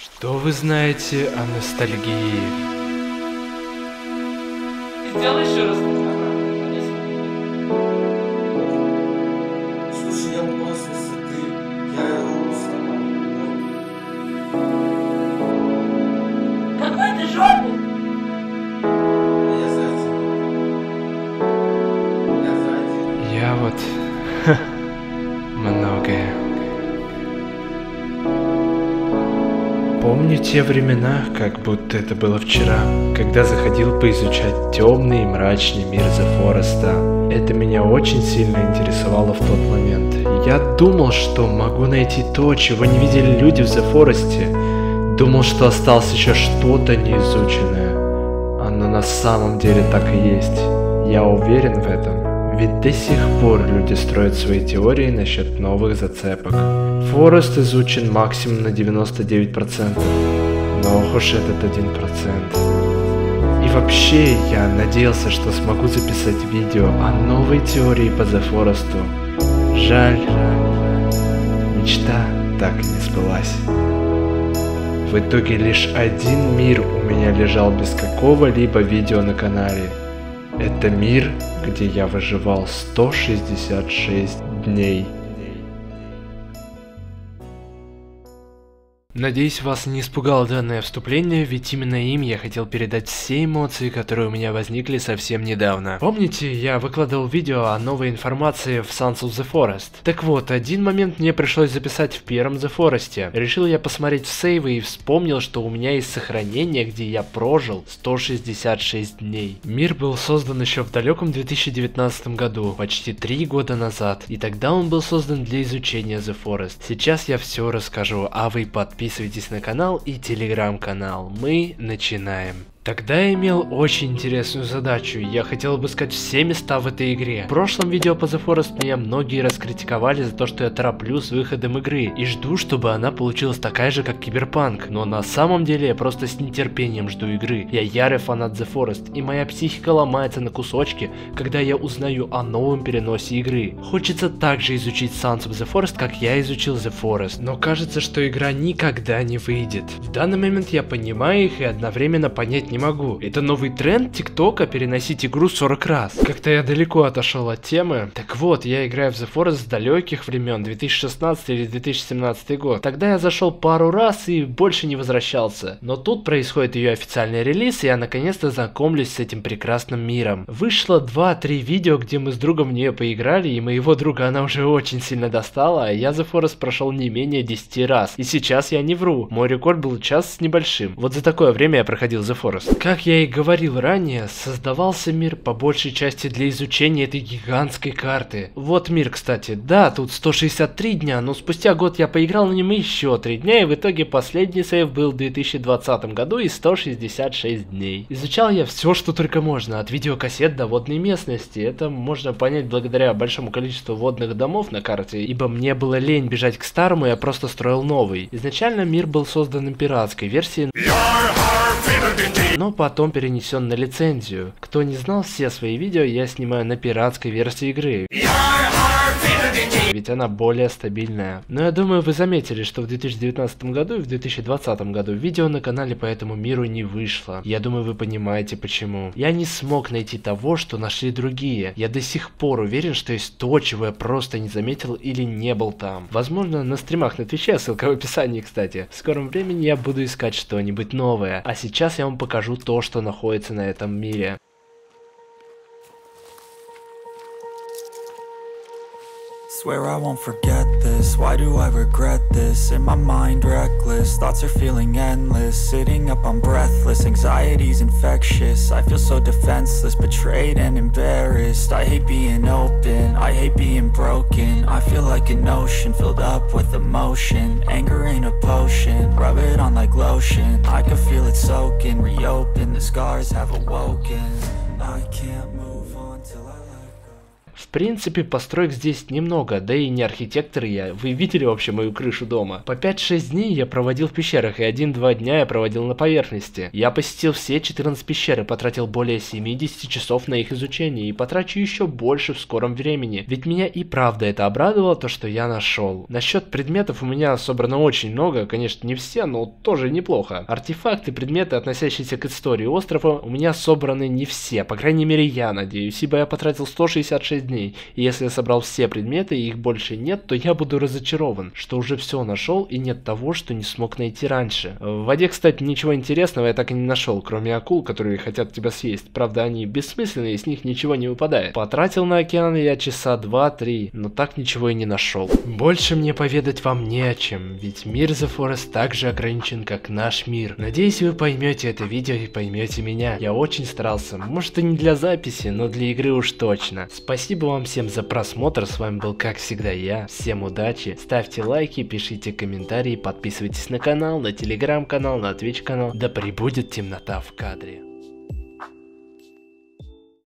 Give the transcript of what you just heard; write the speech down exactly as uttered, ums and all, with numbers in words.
Что вы знаете о ностальгии? Сделай еще раз. Слушай, я упал с высоты, я руку сломал. Какой ты жопу? А я сзади. Я сзади. Я вот многое. Помню те времена, как будто это было вчера, когда заходил поизучать темный и мрачный мир The Forest. Это меня очень сильно интересовало в тот момент. Я думал, что могу найти то, чего не видели люди в The Forest. Думал, что осталось еще что-то неизученное. Оно на самом деле так и есть. Я уверен в этом. Ведь до сих пор люди строят свои теории насчет новых зацепок. Форест изучен максимум на девяносто девять процентов, но ох уж этот один процент. И вообще, я надеялся, что смогу записать видео о новой теории по The Forest. Жаль, мечта так и не сбылась. В итоге лишь один мир у меня лежал без какого-либо видео на канале. Это мир, где я выживал сто шестьдесят шесть дней. Надеюсь, вас не испугало данное вступление, ведь именно им я хотел передать все эмоции, которые у меня возникли совсем недавно. Помните, я выкладывал видео о новой информации в Sons of the Forest? Так вот, один момент мне пришлось записать в первом The Forest. Решил я посмотреть в сейвы и вспомнил, что у меня есть сохранение, где я прожил сто шестьдесят шесть дней. Мир был создан еще в далеком две тысячи девятнадцатом году, почти три года назад, и тогда он был создан для изучения The Forest. Сейчас я все расскажу, а вы подписывайтесь. Подписывайтесь на канал и телеграм-канал. Мы начинаем. Тогда я имел очень интересную задачу, я хотел обыскать все места в этой игре. В прошлом видео по The Forest меня многие раскритиковали за то, что я тороплю с выходом игры и жду, чтобы она получилась такая же, как Киберпанк. Но на самом деле я просто с нетерпением жду игры. Я ярый фанат The Forest, и моя психика ломается на кусочки, когда я узнаю о новом переносе игры. Хочется также изучить Sons of the Forest, как я изучил The Forest, но кажется, что игра никогда не выйдет. В данный момент я понимаю их и одновременно понять не могу. Это новый тренд ТикТока переносить игру сорок раз. Как-то я далеко отошел от темы. Так вот, я играю в The Forest с далеких времен, две тысячи шестнадцатый или две тысячи семнадцатый год. Тогда я зашел пару раз и больше не возвращался. Но тут происходит ее официальный релиз, и я наконец-то знакомлюсь с этим прекрасным миром. Вышло два-три видео, где мы с другом в нее поиграли, и моего друга она уже очень сильно достала, а я The Forest прошел не менее десяти раз. И сейчас я не вру. Мой рекорд был час с небольшим. Вот за такое время я проходил The Forest. Как я и говорил ранее, создавался мир по большей части для изучения этой гигантской карты. Вот мир, кстати. Да, тут сто шестьдесят три дня, но спустя год я поиграл на нем еще три дня, и в итоге последний сейв был в две тысячи двадцатом году и сто шестьдесят шесть дней. Изучал я все, что только можно, от видеокассет до водной местности. Это можно понять благодаря большому количеству водных домов на карте, ибо мне было лень бежать к старому, я просто строил новый. Изначально мир был создан пиратской версией, но потом перенесен на лицензию. Кто не знал, все свои видео я снимаю на пиратской версии игры, ведь она более стабильная. Но я думаю, вы заметили, что в две тысячи девятнадцатом году и в две тысячи двадцатом году видео на канале по этому миру не вышло. Я думаю, вы понимаете почему. Я не смог найти того, что нашли другие. Я до сих пор уверен, что есть то, чего я просто не заметил или не был там. Возможно, на стримах на Твиче, ссылка в описании, кстати. В скором времени я буду искать что-нибудь новое. А сейчас я вам покажу то, что находится на этом мире. Swear I won't forget this, why do I regret this? In my mind reckless, thoughts are feeling endless. Sitting up I'm breathless, anxiety's infectious. I feel so defenseless, betrayed and embarrassed. I hate being open, I hate being broken. I feel like an ocean filled up with emotion. Anger ain't a potion, rub it on like lotion. I can feel it soaking, reopen, the scars have awoken. I can't move on till I let go. В принципе, построек здесь немного, да и не архитектор я. Вы видели вообще мою крышу дома? По пять-шесть дней я проводил в пещерах, и один-два дня я проводил на поверхности. Я посетил все четырнадцать пещер и потратил более семидесяти часов на их изучение, и потрачу еще больше в скором времени. Ведь меня и правда это обрадовало, то что я нашел. Насчет предметов у меня собрано очень много, конечно не все, но тоже неплохо. Артефакты, предметы, относящиеся к истории острова, у меня собраны не все, по крайней мере я надеюсь, ибо я потратил сто шестьдесят шесть дней, и если я собрал все предметы и их больше нет, то я буду разочарован, что уже все нашел и нет того, что не смог найти раньше. В воде, кстати, ничего интересного я так и не нашел, кроме акул, которые хотят тебя съесть. Правда, они бессмысленные, из них ничего не выпадает. Потратил на океан я часа два-три, но так ничего и не нашел. Больше мне поведать вам не о чем, ведь мир The Forest так же ограничен, как наш мир. Надеюсь, вы поймете это видео и поймете меня. Я очень старался, может и не для записи, но для игры уж точно. Спасибо вам всем за просмотр, с вами был как всегда я. Всем удачи, ставьте лайки, пишите комментарии, подписывайтесь на канал, на телеграм канал, на твич канал. Да пребудет темнота в кадре.